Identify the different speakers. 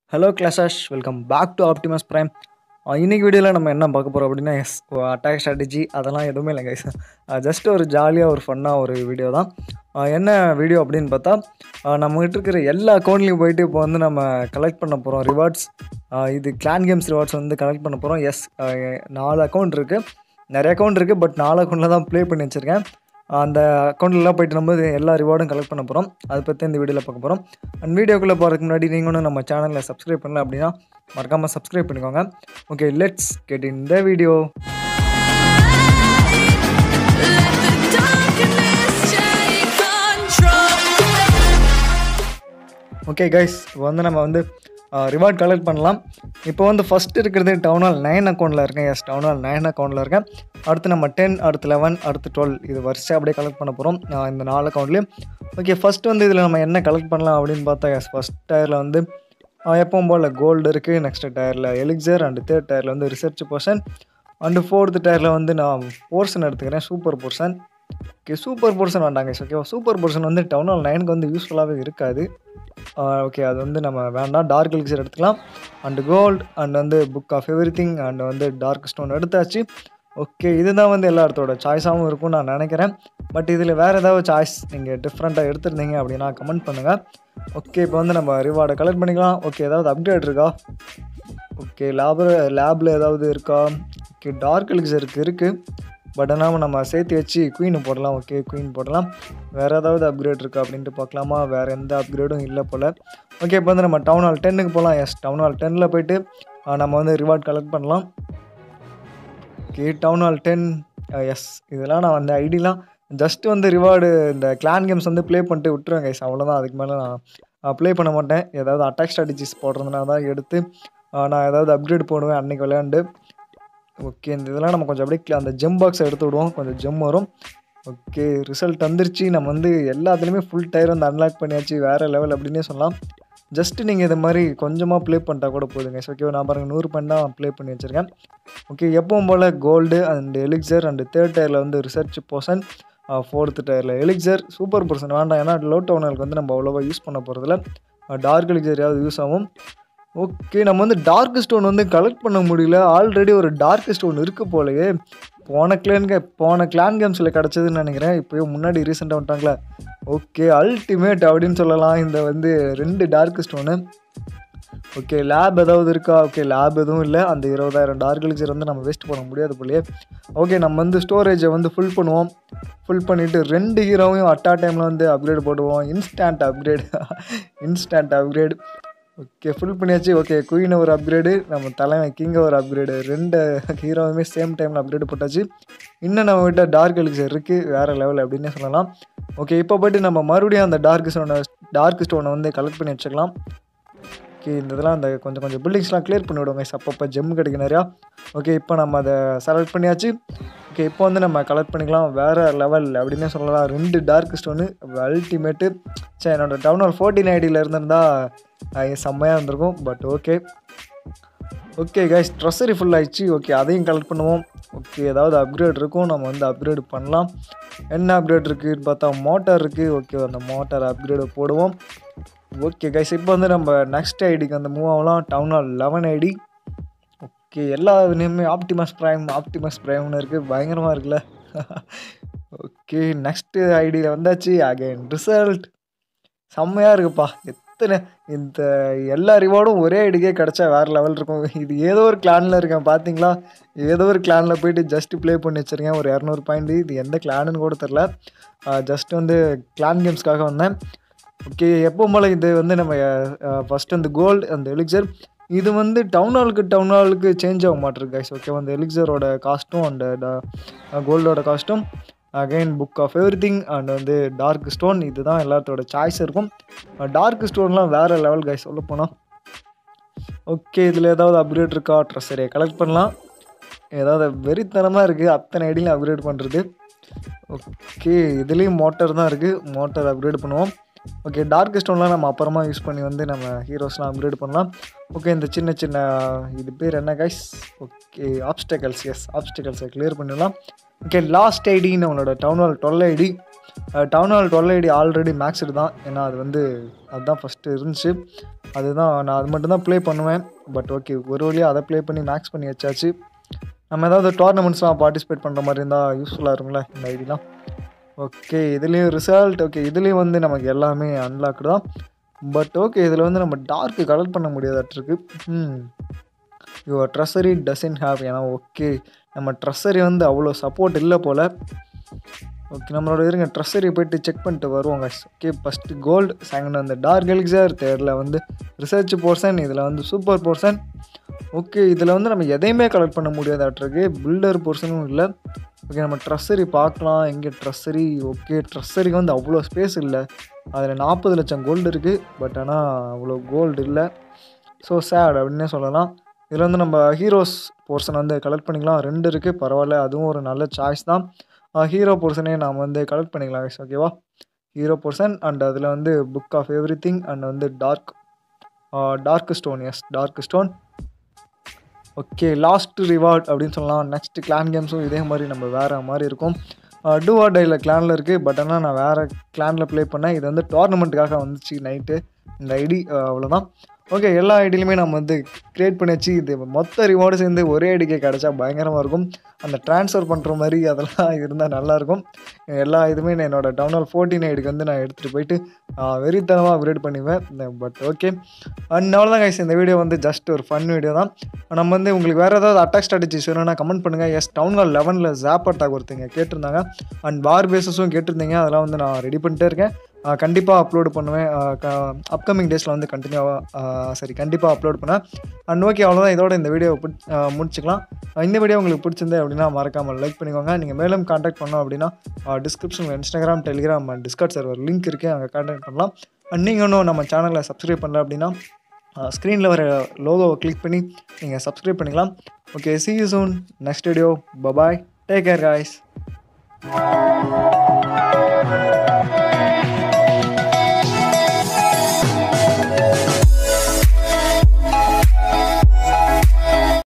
Speaker 1: Hello clashers welcome back to Optimus Prime. இன்னைக்கு வீடியோவில் நம்ம என்ன பார்க்க போகிறோம் அப்படின்னா அட்டாக் ஸ்ட்ராட்டஜி அதெல்லாம் எதுவுமே இல்லை கைஸ். ஜஸ்ட் ஒரு ஜாலியாக ஒரு ஃபன்னாக ஒரு வீடியோ தான். என்ன வீடியோ அப்படின்னு பார்த்தா நம்மகிட்ட இருக்கிற எல்லா அக்கௌண்ட்லேயும் போயிட்டு இப்போ வந்து நம்ம கலெக்ட் பண்ண போகிறோம் ரிவார்ட்ஸ். இது கிளான் கேம்ஸ் ரிவார்ட்ஸ் வந்து கலெக்ட் பண்ண போகிறோம். எஸ், 4 அக்கௌண்ட் இருக்குது, நிறைய அக்கௌண்ட் இருக்குது, பட் 4 அக்கௌண்ட்டில் தான் ப்ளே பண்ணி வச்சுருக்கேன். அந்த அக்கௌண்ட்லாம் போய்ட்டு நம்ம எல்லா ரிவார்டும் கலெக்ட் பண்ண போகிறோம். அதை பற்றி இந்த வீடியோவில் பார்க்க போகிறோம். அண்ட் வீடியோக்குள்ளே போகிறதுக்கு முன்னாடி நீங்கள் ஒன்றும் நம்ம சேனலில் சப்ஸ்கிரைப் பண்ணல அப்படின்னா மறக்காமல் சப்ஸ்கிரைப் பண்ணிக்கோங்க. Okay, let's get in the video. Okay guys, இப்போ வந்து நம்ம வந்து ரிவார்ட் கலெக்ட் பண்ணலாம். இப்போ வந்து ஃபஸ்ட் இருக்கிறது டவுன் ஹால் 9 அக்கௌண்ட்டில் இருக்கேன். எஸ், டவுன் ஹால் 9 அக்கௌண்ட்டில் இருக்கேன். அடுத்து நம்ம 10, அடுத்து 11, அடுத்து 12 இது வரிசையாக அப்படியே கலெக்ட் பண்ண போகிறோம் இந்த 4 அக்கௌண்ட்லேயும். ஓகே, ஃபஸ்ட்டு வந்து இதில் நம்ம என்ன கலெக்ட் பண்ணலாம் அப்படின்னு பார்த்தா, எஸ், ஃபஸ்ட் டயரில் வந்து எப்பவும் போல் கோல்டு இருக்குது. நெக்ஸ்ட் டயரில் எலிக்சர், அண்டு தேர்ட் டயரில் வந்து ரிசர்ச் போர்ஷன், அண்டு ஃபோர்த்து டயரில் வந்து நான் போர்ஷன் எடுத்துக்கிறேன், super potion. Okay, super potion வேண்டாங்க. ஓகேவா, சூப்பர் போர்ஷன் வந்து டவுன் ஹால் 9க்கு வந்து யூஸ்ஃபுல்லாகவே இருக்காது. ஓகே, அது வந்து நம்ம வேண்டாம். டார்க் எலிக்சர் எடுத்துக்கலாம். அண்டு கோல்டு அண்ட் வந்து புக் ஆஃப் எவ்ரிதிங் அண்ட் வந்து டார்க் ஸ்டோன் எடுத்தாச்சு. ஓகே, இதுதான் வந்து எல்லா இடத்தோட சாய்ஸாகவும் இருக்கும்னு நான் நினைக்கிறேன். பட் இதில் வேறு ஏதாவது சாய்ஸ் நீங்கள் டிஃப்ரெண்ட்டாக எடுத்துருந்தீங்க அப்படின்னா கமெண்ட் பண்ணுங்கள். ஓகே, இப்போ வந்து நம்ம ரிவார்டை கலெக்ட் பண்ணிக்கலாம். ஓகே, ஏதாவது அப்டேட் இருக்கா? ஓகே, லேபில் ஏதாவது இருக்கா? ஓகே, டார்க் எலிக்சருக்கு இருக்குது, பட் ஆனால் நம்ம சேர்த்து வச்சு குயின் போடலாம். ஓகே, குயின் போடலாம். வேறு ஏதாவது அப்கிரேட் இருக்கா அப்படின்ட்டு பார்க்கலாமா? வேறு எந்த அப்கிரேடும் இல்லை போல். ஓகே, இப்போ வந்து நம்ம டவுன் ஹால் 10க்கு போகலாம். எஸ், டவுன் ஹால் 10ல் போய்ட்டு நம்ம வந்து ரிவார்ட் கலெக்ட் பண்ணலாம். Okay, town hall 10. எஸ், இதெல்லாம் நான் வந்து ஐடிலாம் ஜஸ்ட் வந்து ரிவார்டு இந்த கிளான் கேம்ஸ் வந்து ப்ளே பண்ணிட்டு விட்டுருவேன் கைஸ், அவ்வளோதான். அதுக்கு மேலே நான் ப்ளே பண்ண மாட்டேன். ஏதாவது அட்டாக் ஸ்ட்ராட்டஜிஸ் போடுறதுனா தான் எடுத்து நான் ஏதாவது அப்கிரேட் போடுவேன் அன்றைக்கி விளையாண்டு. ஓகே, இந்த இதெல்லாம் நம்ம கொஞ்சம் அப்படியே அந்த ஜெம் பாக்ஸை எடுத்து விடுவோம், கொஞ்சம் ஜெம் வரும். ஓகே, ரிசல்ட் வந்துருச்சு. நம்ம வந்து எல்லாத்துலேயுமே ஃபுல் டயர் வந்து அன்லாக் பண்ணியாச்சு, வேறு லெவல் அப்படின்னே சொல்லலாம். ஜஸ்ட்டு நீங்கள் இது மாதிரி கொஞ்சமாக ப்ளே பண்ணிட்டா கூட போதுங்க. ஓகே, நான் பாருங்கள் 100 பாயிண்ட் தான் ப்ளே பண்ணி வச்சுருக்கேன். ஓகே, எப்பவும் போல் gold and elixir and third டயரில் வந்து ரிசர்ச் போர்ஷன், ஃபோர்த்து டயரில் எலிக்சர். சூப்பர் போர்ஷன் வேண்டாம், ஏன்னா லோ டவுனுக்கு வந்து நம்ம அவ்வளோவா யூஸ் பண்ண போகிறதில்ல. டார்க் எலிக்சர் யாவது யூஸ் ஆகும். ஓகே, நம்ம வந்து டார்க் ஸ்டோன் வந்து கலெக்ட் பண்ண முடியல. ஆல்ரெடி ஒரு டார்க் ஸ்டோன் இருக்குது போலயே. போன கிளான் கேம்ஸில் கிடச்சதுன்னு நினைக்கிறேன். இப்போயும் முன்னாடி ரீசெண்டாக வந்துட்டாங்களே. ஓகே, அல்டிமேட் அப்படின்னு சொல்லலாம் இந்த வந்து 2 டார்க் ஸ்டோனு. ஓகே, லேப் ஏதாவது இருக்கா? ஓகே, லேப் எதுவும் இல்லை. அந்த 20,000 டார்க் எலிக்சர் வந்து நம்ம வேஸ்ட் பண்ண முடியாது போலயே. ஓகே, நம்ம வந்து ஸ்டோரேஜை வந்து ஃபுல் பண்ணுவோம். ஃபுல் பண்ணிவிட்டு 2 ஹீரோவையும் அட்டா டைமில் வந்து அப்கிரேட் போடுவோம். Instant upgrade. ஓகே, ஃபுல் பண்ணியாச்சு. ஓகே, குயினை ஒரு அப்கிரேடு, நம்ம தலைவன் கிங்கை ஒரு அப்கிரேடு, 2 ஹீரோவுமே சேம் டைமில் அப்கிரேடு போட்டாச்சு. இன்னும் நம்ம கிட்ட டார்க் எலிக்சர் இருக்குது, வேறு லெவல் அப்படின்னே சொல்லலாம். ஓகே, இப்போ போய்ட்டு நம்ம மறுபடியும் அந்த டார்க் ஸ்டோனை வந்து கலெக்ட் பண்ணி வச்சுக்கலாம். ஓகே, இந்த இதெல்லாம் அந்த கொஞ்சம் பில்டிங்ஸ்லாம் கிளியர் பண்ணி விடுவோங்க, அப்பப்போ ஜெம் கிடைக்கும் நிறையா. ஓகே, இப்போ நம்ம அதை செலக்ட் பண்ணியாச்சு. ஓகே, இப்போ வந்து நம்ம கலெக்ட் பண்ணிக்கலாம். வேறு லெவல் அப்படின்னே சொல்லலாம். 2 டார்க் ஸ்டோனு அல்டிமேட்டு. சரி, என்னோடய டவுன் ஹால் 14 ஐடியில் இருந்திருந்தால் செம்மையாக இருந்திருக்கும். But okay guys, treasury full ஆகிடுச்சு. ஓகே, அதையும் கலெக்ட் பண்ணுவோம். ஓகே, ஏதாவது அப்கிரேட் இருக்கும், நம்ம வந்து அப்கிரேட் பண்ணலாம். என்ன அப்கிரேட் இருக்குதுன்னு பார்த்தா மோட்டார் இருக்குது. ஓகே, அந்த மோட்டார் அப்கிரேடு போடுவோம். ஓகே கைஸ், இப்போ வந்து நம்ம நெக்ஸ்ட் ஐடிக்கு வந்து மூவ் ஆகலாம். Town hall 11 ID. ஓகே, எல்லா நேமுமே ஆப்டிமஸ் ப்ரைம்னு இருக்குது, பயங்கரமாக இருக்குல்ல. ஓகே, நெக்ஸ்ட்டு ஐடியில் வந்தாச்சு. அகைன் ரிசல்ட் செம்மையாக இருக்குப்பா. இந்த எல்லா ரிவார்டும் ஒரே ஐடிக்கே கிடச்சா வேறு லெவல் இருக்கும். இது ஏதோ ஒரு கிளானில் இருக்கேன் பார்த்தீங்களா, ஏதோ ஒரு கிளானில் போய்ட்டு ஜஸ்ட்டு ப்ளே பண்ணி வச்சுருக்கேன். ஒரு 200 பாயிண்ட்டு. இது எந்த கிளானுன்னு கூட தெரில, ஜஸ்ட் வந்து கிளான் கேம்ஸ்க்காக வந்தேன். ஓகே, எப்பவும் போல் இது வந்து நம்ம ஃபஸ்ட்டு வந்து கோல்டு அந்த எலிக்சர் இது வந்து டவுன் ஹாலுக்கு சேஞ்ச் ஆக மாட்டிருக்கு கைஸ். ஓகே, வந்து எலிக்சரோட காஸ்ட்டும் அண்ட் கோல்டோட காஸ்ட்டும், again book of everything and வந்து டார்க் ஸ்டோன், இதுதான் எல்லாத்தோட சாய்ஸ் இருக்கும். டார்க் ஸ்டோன்லாம் வேறு லெவல் கைஸ் சொல்லப்போனால். ஓகே, இதில் ஏதாவது அப்கிரேட் இருக்கா? ட்ரெஸ்ஸரியை கலெக்ட் பண்ணலாம். ஏதாவது வெறித்தனமாக இருக்குது அத்தனை ஐடியிலும் அப்கிரேட் பண்ணுறது. ஓகே, இதுலேயும் மோட்டார் தான் இருக்குது, மோட்டார் அப்கிரேட் பண்ணுவோம். ஓகே, டார்க் ஸ்டோன்லாம் நம்ம அப்புறமா யூஸ் பண்ணி வந்து நம்ம ஹீரோஸ்லாம் அப்கிரேட் பண்ணலாம். ஓகே, இந்த சின்ன இது பேர் என்ன கைஸ்? Okay, obstacles. எஸ், ஆப்ஸ்டக்கல்ஸை கிளியர் பண்ணிடலாம். ஓகே, லாஸ்ட் ஐடி நம்மளோட town hall 12 ID. Town hall 12 ID already maxed தான். ஏன்னா அது வந்து அதுதான் ஃபஸ்ட்டு இருந்துச்சு. அதுதான் நான் அது மட்டும் தான் ப்ளே பண்ணுவேன். பட் ஓகே, ஒரு வழியாக அதை ப்ளே பண்ணி மேக்ஸ் பண்ணி வச்சாச்சு. நம்ம ஏதாவது டோர்னமெண்ட்ஸ்லாம் பார்ட்டிசிபேட் பண்ணுற மாதிரி இருந்தால் யூஸ்ஃபுல்லாக இருக்கும்ல இந்த ஐடிலாம். ஓகே, இதுலேயும் ரிசல்ட். ஓகே, இதுலேயும் வந்து நமக்கு எல்லாமே அன்லாக்டு தான். பட் ஓகே, இதில் வந்து நம்ம டார்க்கு கலெக்ட் பண்ண முடியாதாட்டிருக்கு. Your treasury doesn't have. ஏன்னா ஓகே, நம்ம ட்ரெஸரி வந்து அவ்வளோ சப்போர்ட் இல்லை போல். ஓகே, நம்மளோட இருங்க ட்ரெஸரி போய்ட்டு செக் பண்ணிட்டு வருவோங்க. ஓகே, ஃபஸ்ட்டு கோல்டு, செகண்ட் வந்து டார்க் எலிக்சர், தேர்டில் வந்து ரிசர்ச் போர்ஷன், இதில் வந்து சூப்பர் போர்ஷன். ஓகே, இதில் வந்து நம்ம எதையுமே கலெக்ட் பண்ண முடியாதாட்டிருக்கு. பில்டர் போர்ஷனும் இல்லை. ஓகே, நம்ம ட்ரெஸரி பார்க்கலாம். எங்கே ட்ரெஸரி? ஓகே, ட்ரெஸரிக்கு வந்து அவ்வளோ ஸ்பேஸ் இல்லை. அதில் 40 லட்சம் கோல்டு இருக்குது. பட் ஆனால் அவ்வளோ கோல்டு இல்லை. ஸோ சேட் அப்படின்னே சொல்லலாம். இதில் வந்து நம்ம ஹீரோஸ் போர்ஷன் வந்து கலெக்ட் பண்ணிக்கலாம். 2 இருக்குது, பரவாயில்ல, அதுவும் ஒரு நல்ல சாய்ஸ் தான். ஹீரோ போர்ஷனே நாம் வந்து கலெக்ட் பண்ணிக்கலாம். ஓகேவா, ஹீரோ போர்ஷன் அண்ட் அதில் வந்து book of every thing and வந்து dark stone. Yes, dark stone. Okay, last reward அப்படின்னு சொல்லலாம். நெக்ஸ்ட் கிளான் கேம்ஸும் இதே மாதிரி நம்ம வேறு மாதிரி இருக்கும். டூ ஆர் டையில் கிளானில் இருக்குது. பட் ஆனால் நான் வேறு கிளானில் ப்ளே பண்ணேன். இது வந்து டோர்னமெண்ட்டுக்காக வந்துச்சு நைட்டு இந்த ஐடி. அவ்வளோதான். ஓகே, எல்லா ஐடியிலுமே நம்ம வந்து க்ரியேட் பண்ணி வச்சு இது மொத்த ரிவார்டு சேர்ந்து ஒரே ஐடிக்கே கிடச்சா பயங்கரமாக இருக்கும். அந்த ட்ரான்ஸ்ஃபர் பண்ணுற மாதிரி அதெல்லாம் இருந்தால் நல்லாயிருக்கும். எல்லா இதுவுமே நான் என்னோடய டவுன் ஹால் 14 ஐடிக்கு வந்து நான் எடுத்துகிட்டு போயிட்டு வெறித்தனமாக அப்கிரேட் பண்ணிடுவேன். பட் ஓகே, அண்ட் அவ்வளோதான் கைஸ். இந்த வீடியோ வந்து ஜஸ்ட் ஒரு ஃபன் வீடியோ தான். நம்ம வந்து உங்களுக்கு வேறு ஏதாவது அட்டாக் ஸ்ட்ராட்டஜிஸ் வேணும்னா கமெண்ட் பண்ணுங்கள். எஸ், டவுன் ஹால் 11ல் ஜாப் அட்டாக் ஒருத்தங்க கேட்டிருந்தாங்க. அண்ட் வார் பேஸஸும் கேட்டிருந்தீங்க. அதெல்லாம் வந்து நான் ரெடி பண்ணிட்டே இருக்கேன். கண்டிப்பாக அப்லோடு பண்ணுவேன். அப்கமிங் டேஸில் வந்து கண்டிப்பாக அப்லோட் பண்ணேன். அண்ட் ஓகே, அவ்வளோதான். இதோட இந்த வீடியோ முடிச்சுக்கலாம். இந்த வீடியோ உங்களுக்கு பிடிச்சிருந்தே அப்படின்னா மறக்காமல் லைக் பண்ணிக்கோங்க. நீங்கள் மேலும் காண்டாக்ட் பண்ணோம் அப்படின்னா டிஸ்கிரிப்ஷனில் Instagram, Telegram and Discord server link இருக்குது, அங்கே காண்டாக்ட் பண்ணலாம். அண்ட் நீங்கள் இன்னும் நம்ம சேனலை சப்ஸ்கிரைப் பண்ணல அப்படின்னா ஸ்க்ரீனில் வர லோகோவை கிளிக் பண்ணி நீங்கள் சப்ஸ்கிரைப் பண்ணிக்கலாம். Okay, see you soon. Next video. Bye bye. Take care guys.